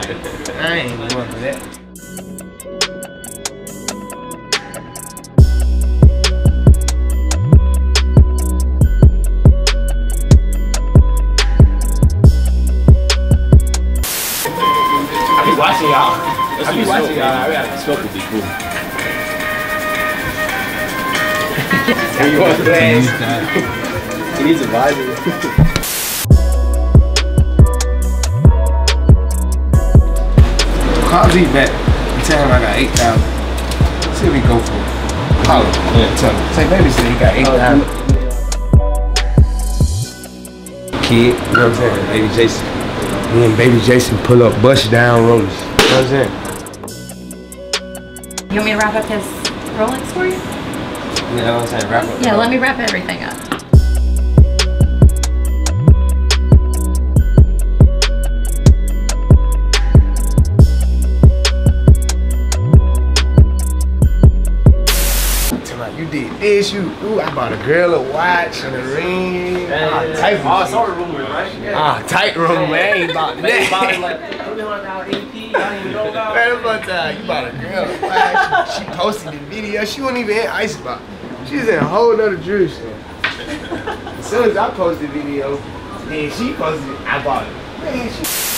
I ain't going for that. I be watching y'all. I be watching y'all. Smoke would be cool. You want to glass? He needs a visor. Call Z back and tell him I got 8,000. See what we go for. Call him. Yeah. Tell him. Say, baby said he got 8,000. Kid, you know what I'm saying? Baby Jason. Me and Baby Jason pull up, bust down rollers. You know what I'm saying? You want me to wrap up his Rolex for you? You know what I'm saying? Wrap up. Yeah, let me wrap everything up. You did this, ooh, I bought a girl a watch and a ring. Tight Saw the rumors, right? Yeah. Tight room, man. I ain't about that. Man, bought it like $200 AP. I didn't even know about it. Man, about you bought a girl a watch. She posted the video. She wasn't even in Icebox. She was in a whole nother jewelry store. As soon as I posted the video, then she posted it, I bought it. Man, she